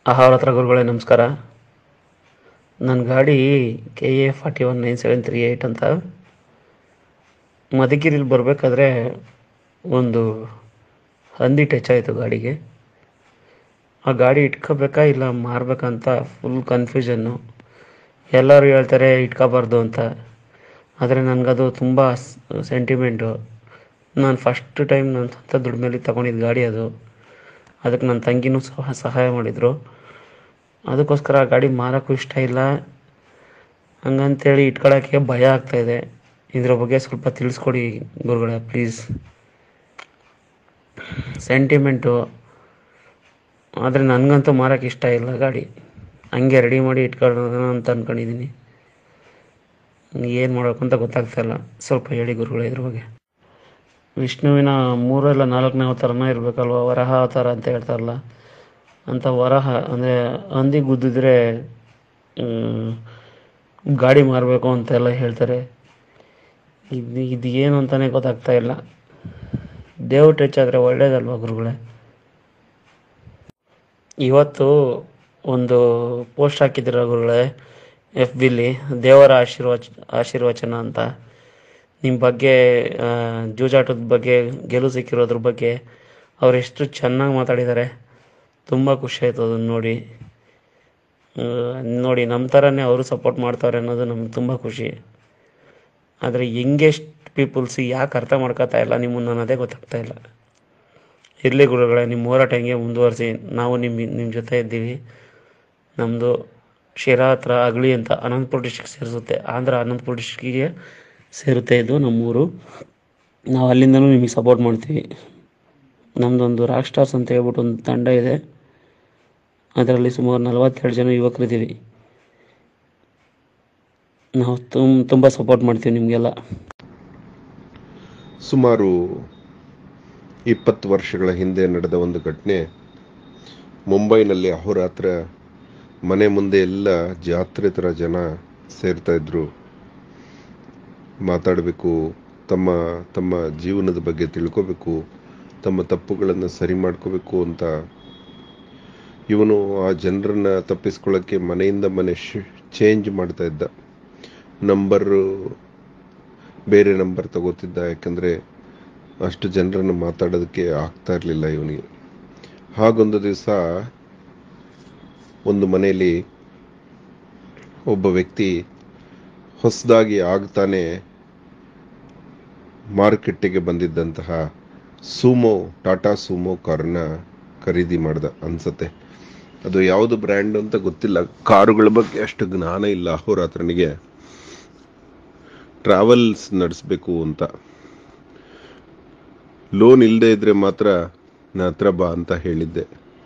ಆಹಾರ ಹತ್ರ ಗುರುಗಳೇ ನಮಸ್ಕಾರ. ನನ್ನ ಗಾಡಿ KA419738 ಅಂತ. ಮಧುಗಿರಿಲಿ ಬರಬೇಕಾದ್ರೆ ಒಂದು ಹಂದಿ ಟಚ್ ಆಯಿತು ಗಾಡಿಗೆ. ಆ ಗಾಡಿ ಇಟ್ಕೋಬೇಕಾ ಇಲ್ಲ ಮಾರಬೇಕಂತ ಫುಲ್ ಕನ್ಫ್ಯೂಷನ್ನು. ಎಲ್ಲರೂ ಹೇಳ್ತಾರೆ ಇಟ್ಕೋಬಾರ್ದು ಅಂತ, ಆದರೆ ನನಗದು ತುಂಬ ಸೆಂಟಿಮೆಂಟು. ನಾನು ಫಸ್ಟ್ ಟೈಮ್ ನನ್ನ ಸ್ವಂತ ದುಡ್ಡು ತೊಗೊಂಡಿದ್ದು ಗಾಡಿ ಅದು. ಅದಕ್ಕೆ ನನ್ನ ತಂಗಿನೂ ಸಹಾಯ ಮಾಡಿದರು. ಅದಕ್ಕೋಸ್ಕರ ಆ ಗಾಡಿ ಮಾರೋಕ್ಕೂ ಇಷ್ಟ ಇಲ್ಲ. ಹಂಗಂತೇಳಿ ಇಟ್ಕೊಳ್ಳೋಕ್ಕೆ ಭಯ ಆಗ್ತಾಯಿದೆ. ಇದರ ಬಗ್ಗೆ ಸ್ವಲ್ಪ ತಿಳಿಸ್ಕೊಡಿ ಗುರುಗಳೇ ಪ್ಲೀಸ್. ಸೆಂಟಿಮೆಂಟು, ಆದರೆ ನನಗಂತೂ ಮಾರೋಕ್ಕೆ ಇಷ್ಟ ಇಲ್ಲ ಗಾಡಿ. ಹಂಗೆ ರೆಡಿ ಮಾಡಿ ಇಟ್ಕೊಳ್ಳೋಣ ಅಂತ ಅಂದ್ಕೊಂಡಿದ್ದೀನಿ. ಏನು ಮಾಡಬೇಕು ಅಂತ ಗೊತ್ತಾಗ್ತಾಯಿಲ್ಲ. ಸ್ವಲ್ಪ ಹೇಳಿ ಗುರುಗಳೇ ಇದ್ರ ಬಗ್ಗೆ. ವಿಷ್ಣುವಿನ 3 ಇಲ್ಲ 4ನೇ ಅವತಾರನ ಇರಬೇಕಲ್ವ, ವರಹ ಅವತಾರ ಅಂತ ಹೇಳ್ತಾರಲ್ಲ, ಅಂತ ವರಹ ಅಂದರೆ ಹಂದಿ ಗುದ್ದಿದ್ರೆ ಗಾಡಿ ಮಾರಬೇಕು ಅಂತೆಲ್ಲ ಹೇಳ್ತಾರೆ. ಇದು ಏನು ಅಂತಲೇ ಗೊತ್ತಾಗ್ತಾ ಇಲ್ಲ. ದೇವ್ರ ಟಚ್ ಆದರೆ ಒಳ್ಳೇದಲ್ವ ಗುರುಗಳೇ? ಇವತ್ತು ಒಂದು ಪೋಸ್ಟ್ ಹಾಕಿದ್ದೀರ ಗುರುಗಳೇ FBಲಿ, ದೇವರ ಆಶೀರ್ವಚನ ಅಂತ. ನಿಮ್ಮ ಬಗ್ಗೆ, ಜೂಜಾಟದ ಬಗ್ಗೆ, ಗೆಲುವು ಸಿಕ್ಕಿರೋದ್ರ ಬಗ್ಗೆ ಅವ್ರು ಎಷ್ಟು ಚೆನ್ನಾಗಿ ಮಾತಾಡಿದ್ದಾರೆ. ತುಂಬ ಖುಷಿ ಆಯಿತು ಅದನ್ನು ನೋಡಿ ನಮ್ಮ ಥರನೇ ಅವರು ಸಪೋರ್ಟ್ ಮಾಡ್ತಾರೆ ಅನ್ನೋದು ನಮ್ಗೆ ತುಂಬ ಖುಷಿ. ಆದರೆ ಯಂಗೆಸ್ಟ್ ಪೀಪಲ್ಸ್ ಯಾಕೆ ಅರ್ಥ ಮಾಡ್ಕೋತಾ ಇಲ್ಲ ನಿಮ್ಮನ್ನು ಅನ್ನೋದೇ ಗೊತ್ತಾಗ್ತಾ ಇಲ್ಲ. ಇರಲಿ ಗುರುಗಳೇ, ನಿಮ್ಮ ಹೋರಾಟ ಹೆಂಗೆ ಮುಂದುವರಿಸಿ. ನಾವು ನಿಮ್ಮ ಜೊತೆ ಇದ್ದೀವಿ. ನಮ್ಮದು ಶಿರಾ ಹತ್ರ ಅಗಳಿ ಅಂತ ಅನಂತಪುರ ಡಿಸ್ಟ್ರಿಕ್ಟ್ ಸೇರಿಸುತ್ತೆ, ಆಂಧ್ರ ಅನಂತಪುರ ಡಿಸ್ಟ್ರಿಕ್ಕಿಗೆ ಸೇರುತ್ತೆ ಇದು ನಮ್ಮೂರು. ನಾವು ಅಲ್ಲಿಂದನೂ ನಿಮಗೆ ಸಪೋರ್ಟ್ ಮಾಡ್ತೀವಿ. ನಮ್ಮದೊಂದು ರಾಕ್ ಸ್ಟಾರ್ಸ್ ಅಂತ ಹೇಳ್ಬಿಟ್ಟು ಒಂದು ತಂಡ ಇದೆ. ಅದರಲ್ಲಿ ಸುಮಾರು 47 ಜನ ಯುವಕರಿದ್ದೀವಿ. ನಾವು ತುಂಬ ಸಪೋರ್ಟ್ ಮಾಡ್ತೀವಿ ನಿಮಗೆಲ್ಲ. ಸುಮಾರು 20 ವರ್ಷಗಳ ಹಿಂದೆ ನಡೆದ ಒಂದು ಘಟನೆ. ಮುಂಬೈನಲ್ಲಿ ಅಹೋರಾತ್ರ ಮನೆ ಮುಂದೆ ಎಲ್ಲ ಜಾತ್ರೆ ಥರ ಜನ ಸೇರ್ತಾ ಇದ್ರು. ಮಾತಾಡಬೇಕು, ತಮ್ಮ ತಮ್ಮ ಜೀವನದ ಬಗ್ಗೆ ತಿಳ್ಕೋಬೇಕು, ತಮ್ಮ ತಪ್ಪುಗಳನ್ನು ಸರಿ ಮಾಡ್ಕೋಬೇಕು ಅಂತ ಇವನು ಆ ಜನರನ್ನ ತಪ್ಪಿಸ್ಕೊಳ್ಳೋಕ್ಕೆ ಮನೆಯಿಂದ ಮನೆ ಚೇಂಜ್ ಮಾಡ್ತಾ ಇದ್ದ. ಬೇರೆ ನಂಬರ್ ತಗೋತಿದ್ದ, ಯಾಕಂದರೆ ಅಷ್ಟು ಜನರನ್ನು ಮಾತಾಡೋದಕ್ಕೆ ಆಗ್ತಾ ಇರಲಿಲ್ಲ ಇವನಿಗೆ. ಹಾಗೊಂದು ದಿವಸ ಒಂದು ಮನೆಯಲ್ಲಿ ಒಬ್ಬ ವ್ಯಕ್ತಿ ಹೊಸದಾಗಿ ಆಗ್ತಾನೆ ಮಾರುಕಟ್ಟೆಗೆ ಬಂದಿದ್ದಂತಹ ಟಾಟಾ ಸೂಮೋ ಕಾರನ್ನ ಖರೀದಿ ಮಾಡ್ದ ಅನ್ಸತ್ತೆ. ಅದು ಯಾವುದು ಬ್ರ್ಯಾಂಡ್ ಅಂತ ಗೊತ್ತಿಲ್ಲ. ಕಾರುಗಳ ಬಗ್ಗೆ ಅಷ್ಟು ಜ್ಞಾನ ಇಲ್ಲ ಅಹೋರಾತ್ರನಿಗೆ. ಟ್ರಾವೆಲ್ಸ್ ನಡೆಸಬೇಕು ಅಂತ. ಲೋನ್ ಇಲ್ಲದೆ ಇದ್ರೆ ಮಾತ್ರ ನನ್ನ ಹತ್ರ ಬಾ ಅಂತ ಹೇಳಿದ್ದೆ.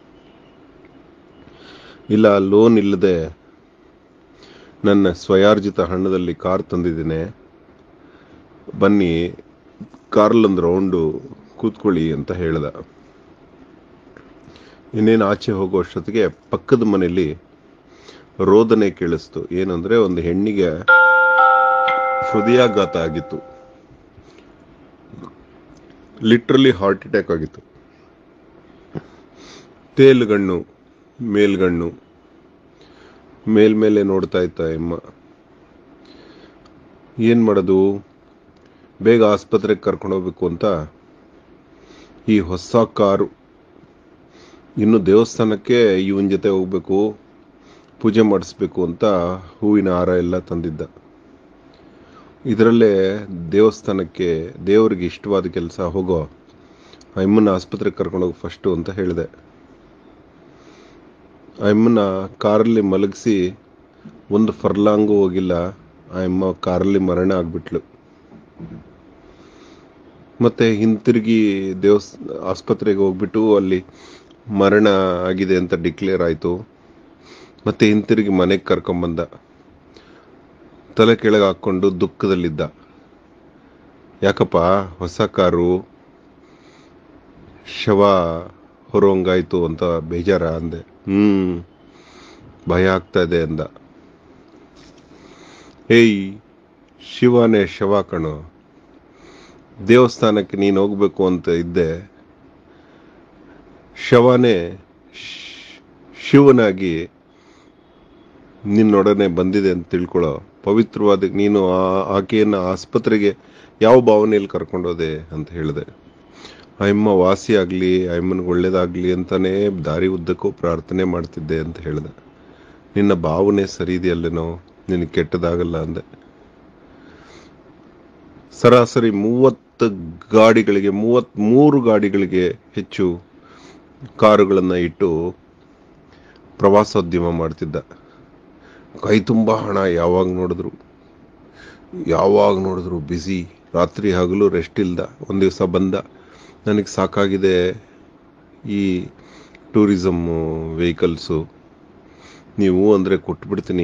ಇಲ್ಲ, ಲೋನ್ ಇಲ್ಲದೆ ನನ್ನ ಸ್ವಯಾರ್ಜಿತ ಹಣದಲ್ಲಿ ಕಾರ್ ತಂದಿದ್ದೇನೆ, ಬನ್ನಿ ಕಾರಲ್ಲೊಂದು ರೌಂಡು ಕೂತ್ಕೊಳ್ಳಿ ಅಂತ ಹೇಳ್ದ. ಇನ್ನೇನು ಆಚೆ ಹೋಗೋ ಅಷ್ಟೊತ್ತಿಗೆ ಪಕ್ಕದ ಮನೆಯಲ್ಲಿ ರೋದನೆ ಕೇಳಿಸ್ತು. ಏನಂದ್ರೆ ಒಂದು ಹೆಣ್ಣಿಗೆ ಹೃದಯಾಘಾತ ಆಗಿತ್ತು. ಲಿಟ್ರಲಿ ಹಾರ್ಟ್ ಅಟ್ಯಾಕ್ ಆಗಿತ್ತು. ತೇಲ್ಗಣ್ಣು ಮೇಲ್ಗಣ್ಣು ಮೇಲ್ಮೇಲೆ ನೋಡ್ತಾ ಇತ್ತ ಎಮ್ಮ. ಏನ್ ಮಾಡೋದು, ಬೇಗ ಆಸ್ಪತ್ರೆಗೆ ಕರ್ಕೊಂಡೋಗ್ಬೇಕು ಅಂತ ಈ ಹೊಸ ಕಾರು, ಇನ್ನು ದೇವಸ್ಥಾನಕ್ಕೆ ಇವನ್ ಜೊತೆ ಹೋಗ್ಬೇಕು, ಪೂಜೆ ಮಾಡಿಸ್ಬೇಕು ಅಂತ ಹೂವಿನ ಹಾರ ಎಲ್ಲ ತಂದಿದ್ದ. ಇದರಲ್ಲೇ ದೇವಸ್ಥಾನಕ್ಕೆ ದೇವರಿಗೆ ಇಷ್ಟವಾದ ಕೆಲಸ, ಹೋಗೋ ಅಮ್ಮನ ಆಸ್ಪತ್ರೆಗೆ ಕರ್ಕೊಂಡೋಗಿ ಫಸ್ಟು ಅಂತ ಹೇಳಿದೆ. ಅಮ್ಮನ ಕಾರಲ್ಲಿ ಮಲಗಿಸಿ 1 ಫರ್ಲಾಂಗು ಹೋಗಿಲ್ಲ, ಅಮ್ಮ ಕಾರಲ್ಲಿ ಮರಣ ಆಗ್ಬಿಟ್ಲು. ಮತ್ತೆ ಹಿಂತಿರುಗಿ ಆಸ್ಪತ್ರೆಗೆ ಹೋಗ್ಬಿಟ್ಟು ಅಲ್ಲಿ ಮರಣ ಆಗಿದೆ ಅಂತ ಡಿಕ್ಲೇರ್ ಆಯಿತು. ಮತ್ತೆ ಹಿಂತಿರುಗಿ ಮನೆಗೆ ಕರ್ಕೊಂಬಂದ. ತಲೆ ಕೆಳಗೆ ಹಾಕ್ಕೊಂಡು ದುಃಖದಲ್ಲಿದ್ದ. ಯಾಕಪ್ಪ, ಹೊಸ ಕಾರು ಶವ ಹೊರೋಂಗಾಯ್ತು ಅಂತ ಬೇಜಾರ ಅಂದೆ. ಭಯ ಆಗ್ತಾ ಇದೆ ಅಂದ. ಏಯ್, ಶಿವನೇ ಶವ ಕಣೋ, ದೇವಸ್ಥಾನಕ್ಕೆ ನೀನು ಹೋಗ್ಬೇಕು ಅಂತ ಇದ್ದೆ, ಶವನೇ ಶಿವನಾಗಿ ನಿನ್ನೊಡನೆ ಬಂದಿದೆ ಅಂತ ತಿಳ್ಕೊಳ್ಳೋ. ಪವಿತ್ರವಾದ ನೀನು ಆಕೆಯನ್ನು ಆಸ್ಪತ್ರೆಗೆ ಯಾವ ಭಾವನೆಯಲ್ಲಿ ಕರ್ಕೊಂಡೋದೆ ಅಂತ ಹೇಳಿದೆ. ಅಮ್ಮ ವಾಸಿ ಆಗಲಿ, ಅಮ್ಮನಿಗೆ ಒಳ್ಳೇದಾಗಲಿ ಅಂತಾನೆ ದಾರಿ ಉದ್ದಕ್ಕೂ ಪ್ರಾರ್ಥನೆ ಮಾಡ್ತಿದ್ದೆ ಅಂತ ಹೇಳಿದೆ. ನಿನ್ನ ಭಾವನೆ ಸರಿ ಇದೆಯಲ್ಲೇನೋ, ನಿನಗೆ ಕೆಟ್ಟದಾಗಲ್ಲ ಅಂದೆ. ಸರಾಸರಿ 33 ಗಾಡಿಗಳಿಗೆ ಹೆಚ್ಚು ಕಾರುಗಳನ್ನು ಇಟ್ಟು ಪ್ರವಾಸೋದ್ಯಮ ಮಾಡ್ತಿದ್ದ. ಕೈ ತುಂಬ ಹಣ, ಯಾವಾಗ ನೋಡಿದ್ರು ಬ್ಯುಸಿ, ರಾತ್ರಿ ಹಗಲು ರೆಸ್ಟ್ ಇಲ್ದ. ಒಂದು ದಿವಸ ಬಂದ, ನನಗೆ ಸಾಕಾಗಿದೆ ಈ ಟೂರಿಸಮ್ ವೆಹಿಕಲ್ಸು, ನೀವು ಅಂದರೆ ಕೊಟ್ಬಿಡ್ತೀನಿ,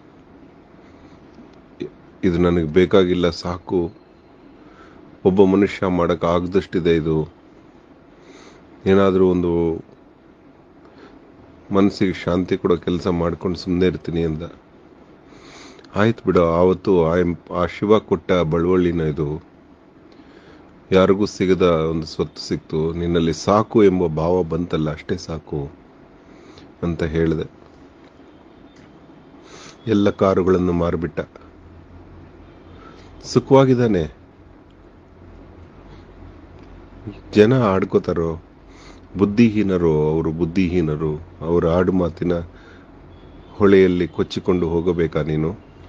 ಇದು ನನಗೆ ಬೇಕಾಗಿಲ್ಲ, ಸಾಕು, ಒಬ್ಬ ಮನುಷ್ಯ ಮಾಡೋಕ್ಕಾಗದಷ್ಟಿದೆ, ಇದು ಏನಾದರೂ ಒಂದು ಮನಸ್ಸಿಗೆ ಶಾಂತಿ ಕೊಡೋ ಕೆಲಸ ಮಾಡ್ಕೊಂಡು ಸುಮ್ಮನೆ ಇರ್ತೀನಿ ಅಂದ. ಆಯ್ತು ಬಿಡು, ಆವತ್ತು ಆ ಶಿವ ಕೊಟ್ಟ ಬಳುವಳಿನ ಇದು, ಯಾರಿಗೂ ಸಿಗದ ಒಂದು ಸ್ವತ್ತು ಸಿಕ್ತು, ನಿನ್ನಲ್ಲಿ ಸಾಕು ಎಂಬ ಭಾವ ಬಂತಲ್ಲ, ಅಷ್ಟೇ ಸಾಕು ಅಂತ ಹೇಳಿದೆ. ಎಲ್ಲ ಕಾರುಗಳನ್ನು ಮಾರಿಬಿಟ್ಟ, ಸುಖವಾಗಿದ್ದಾನೆ. ಜನ ಆಡ್ಕೋತಾರೋ, ಬುದ್ಧಿಹೀನರು, ಅವರ ಆಡು ಮಾತಿನ ಹೊಳೆಯಲ್ಲಿ ಕೊಚ್ಚಿಕೊಂಡು ಹೋಗಬೇಕಾ ನೀನು?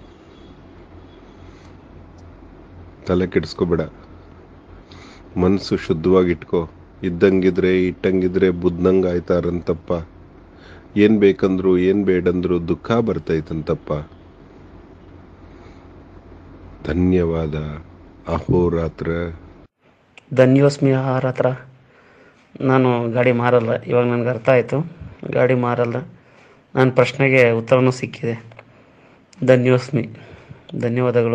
ತಲೆ ಕೆಡಿಸ್ಕೋಬೇಡ, ಮನಸ್ಸು ಶುದ್ಧವಾಗಿಟ್ಕೋ. ಇಟ್ಟಂಗಿದ್ರೆ ಬುದ್ಧಂಗ ಆಯ್ತಾರಂತಪ್ಪ. ಏನ್ ಬೇಕಂದ್ರು ಏನ್ ಬೇಡಂದ್ರು ದುಃಖ ಬರ್ತೈತಂತಪ್ಪ. ಧನ್ಯವಾದ. ಅಹೋರಾತ್ರ. ಧನ್ಯೋಸ್ಮಿ ಅಹೋರಾತ್ರ. ನಾನು ಗಾಡಿ ಮಾರಲ್ಲ, ಇವಾಗ ನನಗೆ ಅರ್ಥ ಆಯಿತು, ಗಾಡಿ ಮಾರಲ್ಲ. ನನ್ನ ಪ್ರಶ್ನೆಗೆ ಉತ್ತರನೂ ಸಿಕ್ಕಿದೆ. ಧನ್ಯೋಸ್ಮಿ, ಧನ್ಯವಾದಗಳು.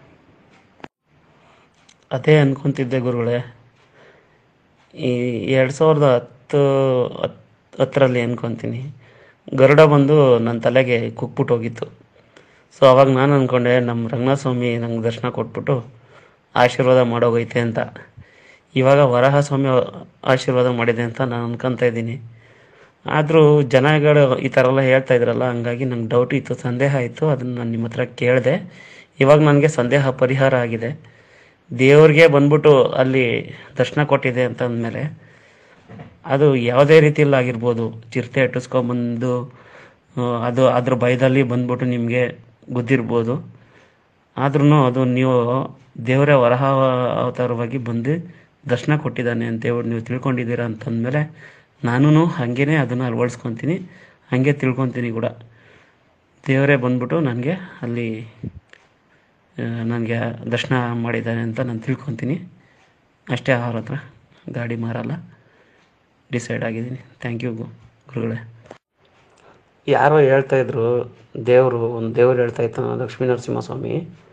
ಅದೇ ಅನ್ಕೊತಿದ್ದೆ ಗುರುಗಳೇ, ಈ 2010ರಲ್ಲಿ ಅನ್ಕೊತೀನಿ, ಗರುಡ ಬಂದು ನನ್ನ ತಲೆಗೆ ಕುಕ್ಬಿಟ್ಟು ಹೋಗಿತ್ತು. ಸೊ ಅವಾಗ ನಾನು ಅಂದ್ಕೊಂಡೆ ನಮ್ಮ ರಂಗನಾಥ ಸ್ವಾಮಿ ನಂಗೆ ದರ್ಶನ ಕೊಟ್ಬಿಟ್ಟು ಆಶೀರ್ವಾದ ಮಾಡೋಗೈತೆ ಅಂತ. ಇವಾಗ ವರಾಹ ಸ್ವಾಮಿ ಆಶೀರ್ವಾದ ಮಾಡಿದೆ ಅಂತ ನಾನು ಅನ್ಕೊತಾ ಇದ್ದೀನಿ. ಆದರೂ ಜನಗಳು ಈ ಥರ ಎಲ್ಲ ಹೇಳ್ತಾ ಇದ್ರಲ್ಲ, ಹಂಗಾಗಿ ನಂಗೆ ಡೌಟ್ ಇತ್ತು, ಸಂದೇಹ ಇತ್ತು. ಅದನ್ನು ನಾನು ನಿಮ್ಮ ಹತ್ರ ಕೇಳಿದೆ. ಇವಾಗ ನನಗೆ ಸಂದೇಹ ಪರಿಹಾರ ಆಗಿದೆ. ದೇವ್ರಿಗೆ ಬಂದ್ಬಿಟ್ಟು ಅಲ್ಲಿ ದರ್ಶನ ಕೊಟ್ಟಿದೆ ಅಂತ ಅಂದಮೇಲೆ ಅದು ಯಾವುದೇ ರೀತಿಯಲ್ಲಿ ಆಗಿರ್ಬೋದು, ಚಿರತೆ ಇಟ್ಟಿಸ್ಕೊಂಬಂದು ಅದು ಅದ್ರ ಭಯದಲ್ಲಿ ಬಂದ್ಬಿಟ್ಟು ನಿಮಗೆ ಗುದ್ದಿರ್ಬೋದು. ಆದ್ರೂ ಅದು ನೀವು ದೇವರೇ ವರಹ ಅವತಾರವಾಗಿ ಬಂದು ದರ್ಶನ ಕೊಟ್ಟಿದ್ದಾನೆ ಅಂತೇಳಿ ನೀವು ತಿಳ್ಕೊಂಡಿದ್ದೀರಾ ಅಂತಂದಮೇಲೆ ನಾನು ಹಾಗೇ ಅದನ್ನು ಅಳವಡಿಸ್ಕೊತೀನಿ, ಹಾಗೆ ತಿಳ್ಕೊತೀನಿ ಕೂಡ. ದೇವರೇ ಬಂದ್ಬಿಟ್ಟು ನನಗೆ ಅಲ್ಲಿ ನನಗೆ ದರ್ಶನ ಮಾಡಿದ್ದಾನೆ ಅಂತ ನಾನು ತಿಳ್ಕೊತೀನಿ ಅಷ್ಟೇ. ಅವ್ರ ಹತ್ರ ಗಾಡಿ ಮಾರಲ್ಲ, ಡಿಸೈಡ್ ಆಗಿದ್ದೀನಿ. ಥ್ಯಾಂಕ್ ಯು ಗುರುಗಳೇ. ಯಾರೋ ಹೇಳ್ತಾಯಿದ್ರು, ಒಂದು ದೇವರು ಹೇಳ್ತಾಯಿತ್ತು, ಲಕ್ಷ್ಮೀ ನರಸಿಂಹಸ್ವಾಮಿ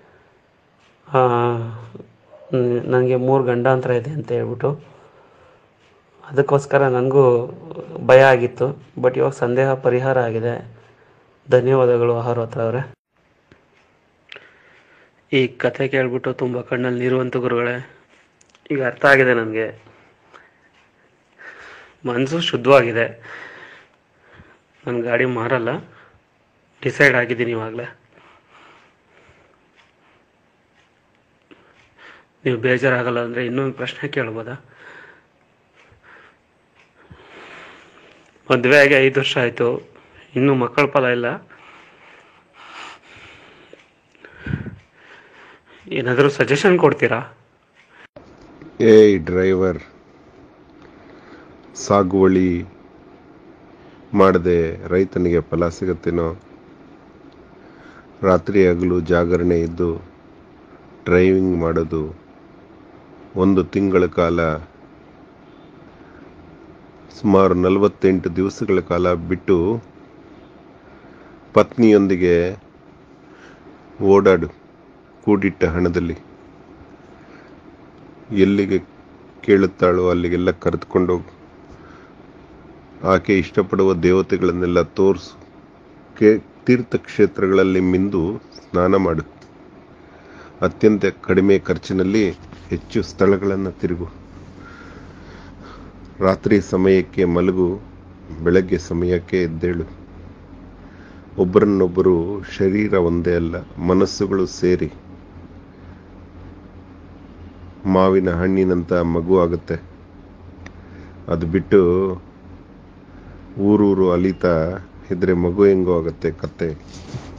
ನನಗೆ 3 ಗಂಡಾಂತರ ಇದೆ ಅಂತ ಹೇಳ್ಬಿಟ್ಟು. ಅದಕ್ಕೋಸ್ಕರ ನನಗೂ ಭಯ ಆಗಿತ್ತು. ಬಟ್ ಇವಾಗ ಸಂದೇಹ ಪರಿಹಾರ ಆಗಿದೆ. ಧನ್ಯವಾದಗಳು ಆಹಾರ ಹತ್ರ ಅವರೇ. ಈ ಕಥೆ ಕೇಳ್ಬಿಟ್ಟು ತುಂಬ ಕಣ್ಣಲ್ಲಿ ನೀರುವಂತ ಗುರುಗಳೇ. ಈಗ ಅರ್ಥ ಆಗಿದೆ ನನಗೆ, ಮನಸ್ಸು ಶುದ್ಧವಾಗಿದೆ. ನಾನು ಗಾಡಿ ಮಾರಲ್ಲ, ಡಿಸೈಡ್ ಆಗಿದ್ದೀನಿ ಇವಾಗಲೇ. ನೀವು ಬೇಜಾರಾಗಲ್ಲ ಅಂದರೆ ಇನ್ನೊಂದು ಪ್ರಶ್ನೆ ಕೇಳ್ಬೋದಾ? ಮದುವೆ ಆಗಿ 5 ವರ್ಷ ಆಯಿತು, ಇನ್ನೂ ಮಕ್ಕಳ ಫಲ ಇಲ್ಲ. ಏನಾದರೂ ಸಜೆಷನ್ ಕೊಡ್ತೀರಾ? ಏಯ್ ಡ್ರೈವರ್, ಸಾಗುವಳಿ ಮಾಡದೆ ರೈತನಿಗೆ ಫಲ ಸಿಗುತ್ತೇನೋ? ರಾತ್ರಿ ಹಗಲು ಜಾಗರಣೆ ಇದ್ದು ಡ್ರೈವಿಂಗ್ ಮಾಡೋದು, 1 ತಿಂಗಳ ಕಾಲ, ಸುಮಾರು 48 ದಿವಸಗಳ ಕಾಲ ಬಿಟ್ಟು ಪತ್ನಿಯೊಂದಿಗೆ ಓಡಾಡು, ಕೂಡಿಟ್ಟ ಹಣದಲ್ಲಿ ಎಲ್ಲಿಗೆ ಕೇಳುತ್ತಾಳೋ ಅಲ್ಲಿಗೆಲ್ಲ ಕರೆದುಕೊಂಡೋಗು. ಆಕೆ ಇಷ್ಟಪಡುವ ದೇವತೆಗಳನ್ನೆಲ್ಲ ತೋರಿಸು. ತೀರ್ಥಕ್ಷೇತ್ರಗಳಲ್ಲಿ ಮಿಂದು ಸ್ನಾನ ಮಾಡು. ಅತ್ಯಂತ ಕಡಿಮೆ ಖರ್ಚಿನಲ್ಲಿ ಹೆಚ್ಚು ಸ್ಥಳಗಳನ್ನು ತಿರುಗು. ರಾತ್ರಿ ಸಮಯಕ್ಕೆ ಮಲಗು, ಬೆಳಗ್ಗೆ ಸಮಯಕ್ಕೆ ಎದ್ದೇಳು. ಒಬ್ಬರನ್ನೊಬ್ಬರು ಶರೀರ ಒಂದೇ ಅಲ್ಲ, ಮನಸ್ಸುಗಳು ಸೇರಿ ಮಾವಿನ ಹಣ್ಣಿನಂತ ಮಗು ಆಗುತ್ತೆ. ಅದು ಬಿಟ್ಟು ಊರೂರು ಅಲಿತಾ ಇದ್ರೆ ಮಗು ಹೆಂಗೋ ಆಗುತ್ತೆ ಕತ್ತೆ.